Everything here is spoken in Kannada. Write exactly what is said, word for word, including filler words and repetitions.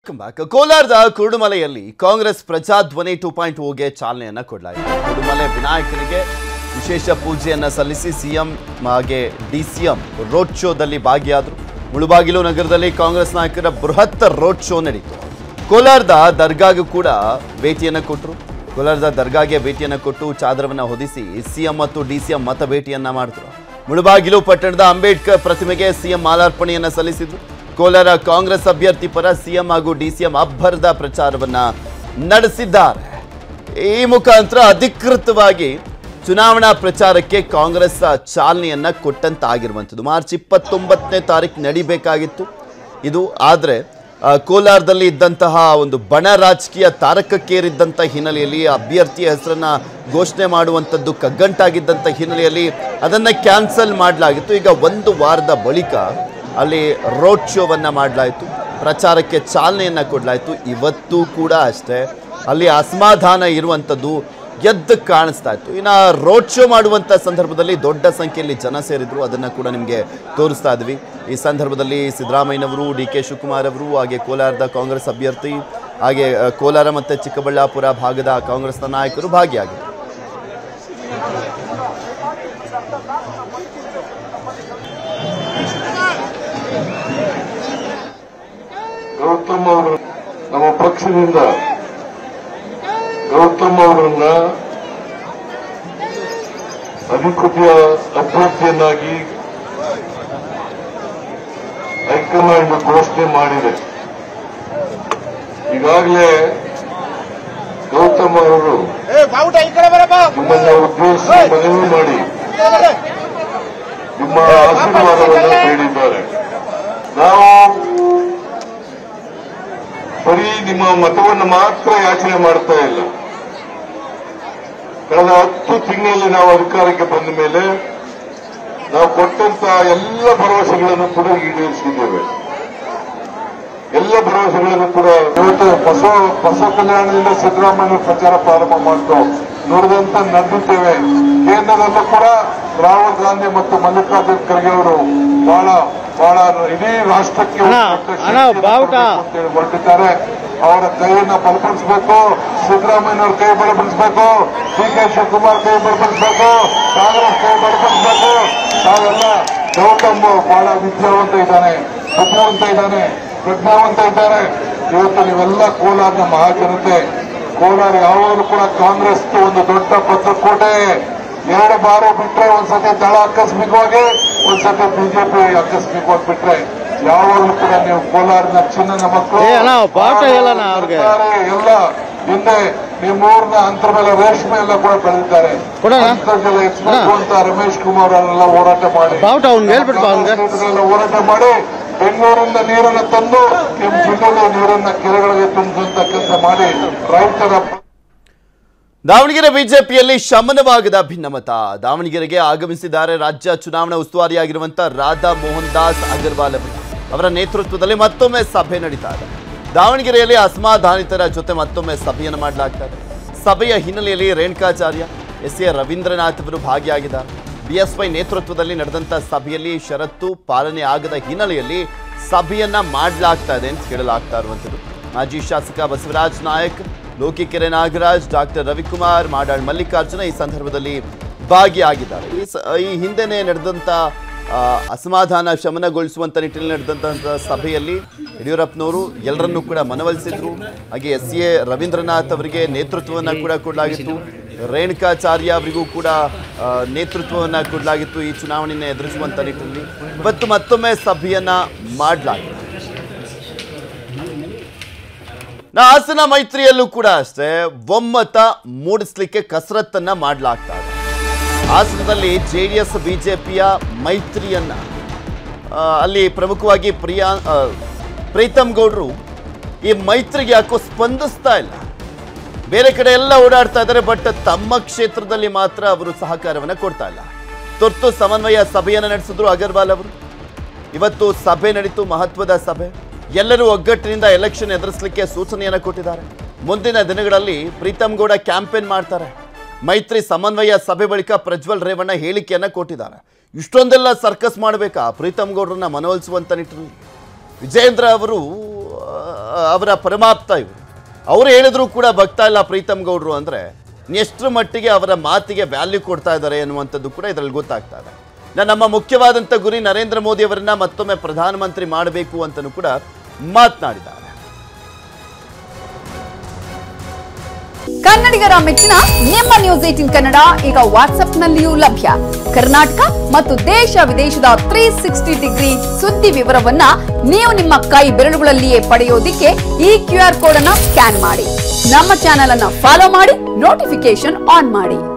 ಕೋಲಾರದ ಕುರುಡುಮಲೆಯಲ್ಲಿ ಕಾಂಗ್ರೆಸ್ ಪ್ರಜಾಧ್ವನಿ ಟೂ ಪಾಯಿಂಟ್ ಓಗೆ ಚಾಲನೆಯನ್ನ ಕೊಡಲಾಯಿತು. ಕುರುಡುಮಲೆ ವಿನಾಯಕನಿಗೆ ವಿಶೇಷ ಪೂಜೆಯನ್ನ ಸಲ್ಲಿಸಿ ಸಿಎಂ ಹಾಗೆ ಡಿಸಿಎಂ ರೋಡ್ ಶೋದಲ್ಲಿ ಭಾಗಿಯಾದರು. ಮುಳುಬಾಗಿಲು ನಗರದಲ್ಲಿ ಕಾಂಗ್ರೆಸ್ ನಾಯಕರ ಬೃಹತ್ ರೋಡ್ ಶೋ ನಡೆಯಿತು. ಕೋಲಾರದ ದರ್ಗಾಗೂ ಕೂಡ ಭೇಟಿಯನ್ನ ಕೊಟ್ಟರು. ಕೋಲಾರದ ದರ್ಗಾಗೆ ಭೇಟಿಯನ್ನ ಕೊಟ್ಟು ಚಾದರವನ್ನ ಹೊದಿಸಿ ಸಿಎಂ ಮತ್ತು ಡಿಸಿಎಂ ಮತ ಭೇಟಿಯನ್ನ ಮಾಡಿದ್ರು. ಮುಳುಬಾಗಿಲು ಪಟ್ಟಣದ ಅಂಬೇಡ್ಕರ್ ಪ್ರತಿಮೆಗೆ ಸಿಎಂ ಮಾಲಾರ್ಪಣೆಯನ್ನ ಸಲ್ಲಿಸಿದ್ರು. ಕೋಲಾರ ಕಾಂಗ್ರೆಸ್ ಅಭ್ಯರ್ಥಿ ಪರ ಸಿಎಂ ಹಾಗೂ ಡಿಸಿಎಂ ಅಬ್ಬರದ ಪ್ರಚಾರವನ್ನ ನಡೆಸಿದ್ದಾರೆ. ಈ ಮುಖಾಂತರ ಅಧಿಕೃತವಾಗಿ ಚುನಾವಣಾ ಪ್ರಚಾರಕ್ಕೆ ಕಾಂಗ್ರೆಸ್ ಚಾಲನೆಯನ್ನ ಕೊಟ್ಟಂತಾಗಿರುವಂಥದ್ದು. ಮಾರ್ಚ್ ಇಪ್ಪತ್ತೊಂಬತ್ತನೇ ತಾರೀಕು ನಡಿಬೇಕಾಗಿತ್ತು ಇದು. ಆದರೆ ಕೋಲಾರದಲ್ಲಿ ಇದ್ದಂತಹ ಒಂದು ಬಣ ರಾಜಕೀಯ ತಾರಕಕ್ಕೇರಿದ್ದಂಥ ಹಿನ್ನೆಲೆಯಲ್ಲಿ ಅಭ್ಯರ್ಥಿಯ ಹೆಸರನ್ನ ಘೋಷಣೆ ಮಾಡುವಂಥದ್ದು ಕಗ್ಗಂಟಾಗಿದ್ದಂಥ ಹಿನ್ನೆಲೆಯಲ್ಲಿ ಅದನ್ನು ಕ್ಯಾನ್ಸಲ್ ಮಾಡಲಾಗಿತ್ತು. ಈಗ ಒಂದು ವಾರದ ಬಳಿಕ ಅಲ್ಲಿ ರೋಡ್ ಶೋವನ್ನ ಮಾಡಲಾಯಿತು, ಪ್ರಚಾರಕ್ಕೆ ಚಾಲನೆಯನ್ನ ಕೊಡಲಾಯಿತು. ಇವತ್ತು ಕೂಡ ಅಷ್ಟೇ ಅಲ್ಲಿ ಅಸಮಾಧಾನ ಇರುವಂಥದ್ದು ಎದ್ದು ಕಾಣಿಸ್ತಾ ಇತ್ತು. ಇನ್ನು ರೋಡ್ ಶೋ ಮಾಡುವಂಥ ಸಂದರ್ಭದಲ್ಲಿ ದೊಡ್ಡ ಸಂಖ್ಯೆಯಲ್ಲಿ ಜನ ಸೇರಿದ್ರು, ಅದನ್ನು ಕೂಡ ನಿಮಗೆ ತೋರಿಸ್ತಾ ಇದ್ವಿ. ಈ ಸಂದರ್ಭದಲ್ಲಿ ಸಿದ್ದರಾಮಯ್ಯನವರು, ಡಿ ಕೆ ಶಿವಕುಮಾರ್ ಅವರು, ಹಾಗೆ ಕೋಲಾರದ ಕಾಂಗ್ರೆಸ್ ಅಭ್ಯರ್ಥಿ, ಹಾಗೆ ಕೋಲಾರ ಮತ್ತು ಚಿಕ್ಕಬಳ್ಳಾಪುರ ಭಾಗದ ಕಾಂಗ್ರೆಸ್ನ ನಾಯಕರು ಭಾಗಿಯಾಗಿದ್ದರು. ಗೌತಮ್ ಅವರು ನಮ್ಮ ಪಕ್ಷದಿಂದ ಗೌತಮ್ ಅವರನ್ನ ಅಧಿಕೃತ ಅಭ್ಯರ್ಥಿಯನ್ನಾಗಿ ಹೈಕಮಾಂಡ್ ಘೋಷಣೆ ಮಾಡಿದೆ. ಈಗಾಗಲೇ ಗೌತಮ್ ಅವರು ನಿಮ್ಮನ್ನ ಉದ್ದೇಶಿಸಿ ಮನವಿ ಮಾಡಿ ನಿಮ್ಮ ಆಶೀರ್ವಾದವನ್ನು ಬೇಡಿದ್ದಾರೆ. ನಾವು ಬರೀ ನಿಮ್ಮ ಮತವನ್ನು ಮಾತ್ರ ಯಾಚನೆ ಮಾಡ್ತಾ ಇಲ್ಲ. ಕಳೆದ ಹತ್ತು ತಿಂಗಳಲ್ಲಿ ನಾವು ಅಧಿಕಾರಕ್ಕೆ ಬಂದ ಮೇಲೆ ನಾವು ಕೊಟ್ಟಂತ ಎಲ್ಲ ಭರವಸೆಗಳನ್ನು ಕೂಡ ಈಡೇರಿಸಿದ್ದೇವೆ. ಎಲ್ಲ ಭರವಸೆಗಳನ್ನು ಕೂಡ ಇವತ್ತು ಬಸವ ಬಸವ ಕಲ್ಯಾಣದಿಂದ ಸಿದ್ದರಾಮಯ್ಯ ಪ್ರಚಾರ ಪ್ರಾರಂಭ ಮಾಡ್ತು ನೋಡಿದಂತ ನಡೆದಿದ್ದೇವೆ. ಕೇಂದ್ರದಲ್ಲೂ ಕೂಡ ರಾಹುಲ್ ಗಾಂಧಿ ಮತ್ತು ಮಲ್ಲಿಕಾರ್ಜುನ್ ಖರ್ಗೆ ಅವರು ಬಹಳ ಬಹಳ ಇಡೀ ರಾಷ್ಟ್ರಕ್ಕೆ ಹೊರಟಿದ್ದಾರೆ. ಅವರ ಕೈಯನ್ನ ಬಲಪಡಿಸಬೇಕು, ಸಿದ್ದರಾಮಯ್ಯನವ್ರ ಕೈ ಬಲಪಡಿಸಬೇಕು, ಡಿ ಕೆ ಶಿವಕುಮಾರ್ ಕೈ ಬಲಪಡಿಸಬೇಕು, ಕಾಂಗ್ರೆಸ್ ಕೈ ಬಲಪಡಿಸಬೇಕು. ತಾವೆಲ್ಲ ಗೌತಮ್ ಬಹಳ ವಿದ್ಯಾವಂತ ಇದ್ದಾನೆ, ಬುದ್ಧಿವಂತ ಇದ್ದಾನೆ, ಪ್ರಜ್ಞಾವಂತ ಇದ್ದಾರೆ. ಇವತ್ತು ನೀವೆಲ್ಲ ಕೋಲಾರದ ಮಹಾಜನತೆ. ಕೋಲಾರ ಯಾವಾಗಲೂ ಕೂಡ ಕಾಂಗ್ರೆಸ್ ಒಂದು ದೊಡ್ಡ ಭದ್ರಕೋಟೆ. ಎರಡು ಬಾರಿ ಬಿಟ್ರೆ ಒಂದ್ಸತಿ ದಳ ಆಕಸ್ಮಿಕವಾಗಿ, ಒಂದ್ಸತಿ ಬಿಜೆಪಿ ಆಕಸ್ಮಿಕವಾಗಿ ಬಿಟ್ರೆ ಯಾವಾಗಲೂ ಕೂಡ ನೀವು ಕೋಲಾರದ ಚಿನ್ನನ ಮಕ್ಕಳು ಎಲ್ಲ ಹಿಂದೆ ನಿಮ್ಮೂರಿನ ಅಂತರ ಮೇಲೆ ರೇಷ್ಮೆ ಎಲ್ಲ ಕೂಡ ಬೆಳೆದಿದ್ದಾರೆ. ಅಂತರ್ಜಲ ಎಕ್ಸ್ಪರ್ಟ್ ಅಂತ ರಮೇಶ್ ಕುಮಾರ್ ಅವರೆಲ್ಲ ಹೋರಾಟ ಮಾಡಿ ಹೋರಾಟ ಮಾಡಿ ಬೆಂಗಳೂರಿಂದ ನೀರನ್ನು ತಂದು ನಿಮ್ಮ ಜಿಲ್ಲೆಗೆ ನೀರನ್ನ ಕೆರೆಗಳಿಗೆ ತುಂಬಿಸುವಂತ ಕೆಲಸ ಮಾಡಿ ರೈತರ. ದಾವಣಗೆರೆ ಬಿಜೆಪಿಯಲ್ಲಿ ಶಮನವಾಗದ ಭಿನ್ನಮತ. ದಾವಣಗೆರೆಗೆ ಆಗಮಿಸಿದ್ದಾರೆ ರಾಜ್ಯ ಚುನಾವಣಾ ಉಸ್ತುವಾರಿಯಾಗಿರುವಂತಹ ರಾಧಾ ಮೋಹನ್ ದಾಸ್ ಅಗರ್ವಾಲ್ ಅವರು. ಅವರ ನೇತೃತ್ವದಲ್ಲಿ ಮತ್ತೊಮ್ಮೆ ಸಭೆ ನಡೀತಾ ಇದೆ. ದಾವಣಗೆರೆಯಲ್ಲಿ ಅಸಮಾಧಾನಿತರ ಜೊತೆ ಮತ್ತೊಮ್ಮೆ ಸಭೆಯನ್ನು ಮಾಡಲಾಗ್ತಾ ಇದೆ. ಸಭೆಯ ಹಿನ್ನೆಲೆಯಲ್ಲಿ ರೇಣುಕಾಚಾರ್ಯ, ಎಸ್ ಎ ರವೀಂದ್ರನಾಥ್ ಅವರು ಭಾಗಿಯಾಗಿದ್ದಾರೆ. ಬಿಎಸ್ವೈ ನೇತೃತ್ವದಲ್ಲಿ ನಡೆದಂಥ ಸಭೆಯಲ್ಲಿ ಷರತ್ತು ಪಾಲನೆ ಆಗದ ಹಿನ್ನೆಲೆಯಲ್ಲಿ ಸಭೆಯನ್ನ ಮಾಡಲಾಗ್ತಾ ಇದೆ ಅಂತ ಹೇಳಲಾಗ್ತಾ ಇರುವಂಥದ್ದು. ಮಾಜಿ ಶಾಸಕ ಬಸವರಾಜ್ ನಾಯಕ್, ಲೋಕಿಕೆರೆ ನಾಗರಾಜ್, ಡಾಕ್ಟರ್ ರವಿಕುಮಾರ್, ಮಾಡಾಳ್ ಮಲ್ಲಿಕಾರ್ಜುನ ಈ ಸಂದರ್ಭದಲ್ಲಿ ಭಾಗಿಯಾಗಿದ್ದಾರೆ. ಈ ಈ ಹಿಂದೆನೇ ನಡೆದಂಥ ಅಸಮಾಧಾನ ಶಮನಗೊಳಿಸುವಂಥ ನಿಟ್ಟಿನಲ್ಲಿ ನಡೆದಂಥ ಸಭೆಯಲ್ಲಿ ಯಡಿಯೂರಪ್ಪನವರು ಎಲ್ಲರನ್ನೂ ಕೂಡ ಮನವೊಲಿಸಿದ್ರು. ಹಾಗೆ ಎಸ್ ಎ ರವೀಂದ್ರನಾಥ್ ಅವರಿಗೆ ನೇತೃತ್ವವನ್ನು ಕೂಡ ಕೊಡಲಾಗಿತ್ತು. ರೇಣುಕಾಚಾರ್ಯ ಅವರಿಗೂ ಕೂಡ ನೇತೃತ್ವವನ್ನು ಕೊಡಲಾಗಿತ್ತು ಈ ಚುನಾವಣೆಯನ್ನು ಎದುರಿಸುವಂಥ ನಿಟ್ಟಿನಲ್ಲಿ. ಇವತ್ತು ಮತ್ತೊಮ್ಮೆ ಸಭೆಯನ್ನ ಮಾಡಲಾಗಿದೆ. ಹಾಸನ ಮೈತ್ರಿಯಲ್ಲೂ ಕೂಡ ಅಷ್ಟೇ ಒಮ್ಮತ ಮೂಡಿಸಲಿಕ್ಕೆ ಕಸರತ್ತನ್ನ ಮಾಡಲಾಗ್ತಾ ಇದೆ. ಹಾಸನದಲ್ಲಿ ಜೆಡಿಎಸ್ ಬಿಜೆಪಿಯ ಮೈತ್ರಿಯನ್ನ ಅಲ್ಲಿ ಪ್ರಮುಖವಾಗಿ ಪ್ರಿಯಾ ಪ್ರೀತಮ್ ಗೌಡ್ರು ಈ ಮೈತ್ರಿಗೆ ಯಾಕೋ ಸ್ಪಂದಿಸ್ತಾ ಇಲ್ಲ. ಬೇರೆ ಕಡೆ ಎಲ್ಲ ಓಡಾಡ್ತಾ ಇದ್ದಾರೆ, ಬಟ್ ತಮ್ಮ ಕ್ಷೇತ್ರದಲ್ಲಿ ಮಾತ್ರ ಅವರು ಸಹಕಾರವನ್ನು ಕೊಡ್ತಾ ಇಲ್ಲ. ತುರ್ತು ಸಮನ್ವಯ ಸಭೆಯನ್ನು ನಡೆಸಿದ್ರು ಅಗರ್ವಾಲ್ ಅವರು. ಇವತ್ತು ಸಭೆ ನಡೀತು, ಮಹತ್ವದ ಸಭೆ. ಎಲ್ಲರೂ ಒಗ್ಗಟ್ಟಿನಿಂದ ಎಲೆಕ್ಷನ್ ಎದುರಿಸಲಿಕ್ಕೆ ಸೂಚನೆಯನ್ನು ಕೊಟ್ಟಿದ್ದಾರೆ. ಮುಂದಿನ ದಿನಗಳಲ್ಲಿ ಪ್ರೀತಮ್ ಗೌಡ ಕ್ಯಾಂಪೇನ್ ಮಾಡ್ತಾರೆ. ಮೈತ್ರಿ ಸಮನ್ವಯ ಸಭೆ ಬಳಿಕ ಪ್ರಜ್ವಲ್ ರೇವಣ್ಣ ಹೇಳಿಕೆಯನ್ನ ಕೊಟ್ಟಿದ್ದಾರೆ. ಇಷ್ಟೊಂದೆಲ್ಲ ಸರ್ಕಸ್ ಮಾಡಬೇಕಾ ಪ್ರೀತಮ್ ಗೌಡ್ರನ್ನ ಮನವೊಲಿಸುವಂತ ನಿಟ್ಟಿನಲ್ಲಿ? ವಿಜೇಂದ್ರ ಅವರು ಅವರ ಪರಮಾಪ್ತ ಇವರು. ಅವರು ಹೇಳಿದ್ರು ಕೂಡ ಭಕ್ತ ಇಲ್ಲ ಪ್ರೀತಮ್ ಗೌಡ್ರು ಅಂದರೆ ಎಷ್ಟರ ಮಟ್ಟಿಗೆ ಅವರ ಮಾತಿಗೆ ವ್ಯಾಲ್ಯೂ ಕೊಡ್ತಾ ಇದ್ದಾರೆ ಅನ್ನುವಂಥದ್ದು ಕೂಡ ಇದರಲ್ಲಿ ಗೊತ್ತಾಗ್ತಾ ಇದೆ. ನಮ್ಮ ಮುಖ್ಯವಾದಂಥ ಗುರಿ ನರೇಂದ್ರ ಮೋದಿ ಅವರನ್ನ ಮತ್ತೊಮ್ಮೆ ಪ್ರಧಾನಮಂತ್ರಿ ಮಾಡಬೇಕು ಅಂತಲೂ ಕೂಡ ಮಾತನಾಡಿದ್ದಾರೆ. ಕನ್ನಡಿಗರ ಮೆಚ್ಚಿನ ನಿಮ್ಮ ನ್ಯೂಸ್ ಏಟೀನ್ ಕನ್ನಡ ಈಗ ವಾಟ್ಸ್ಆಪ್ನಲ್ಲಿಯೂ ಲಭ್ಯ. ಕರ್ನಾಟಕ ಮತ್ತು ದೇಶ ವಿದೇಶದ ತ್ರೀ ಸಿಕ್ಸ್ಟಿ ಡಿಗ್ರಿ ಸುದ್ದಿ ವಿವರವನ್ನ ನೀವು ನಿಮ್ಮ ಕೈ ಬೆರಳುಗಳಲ್ಲಿಯೇ ಪಡೆಯೋದಿಕ್ಕೆ ಈ ಕ್ಯೂ ಆರ್ ಕೋಡ್ ಅನ್ನ ಸ್ಕ್ಯಾನ್ ಮಾಡಿ. ನಮ್ಮ ಚಾನೆಲ್ ಅನ್ನ ಫಾಲೋ ಮಾಡಿ, ನೋಟಿಫಿಕೇಶನ್ ಆನ್ ಮಾಡಿ.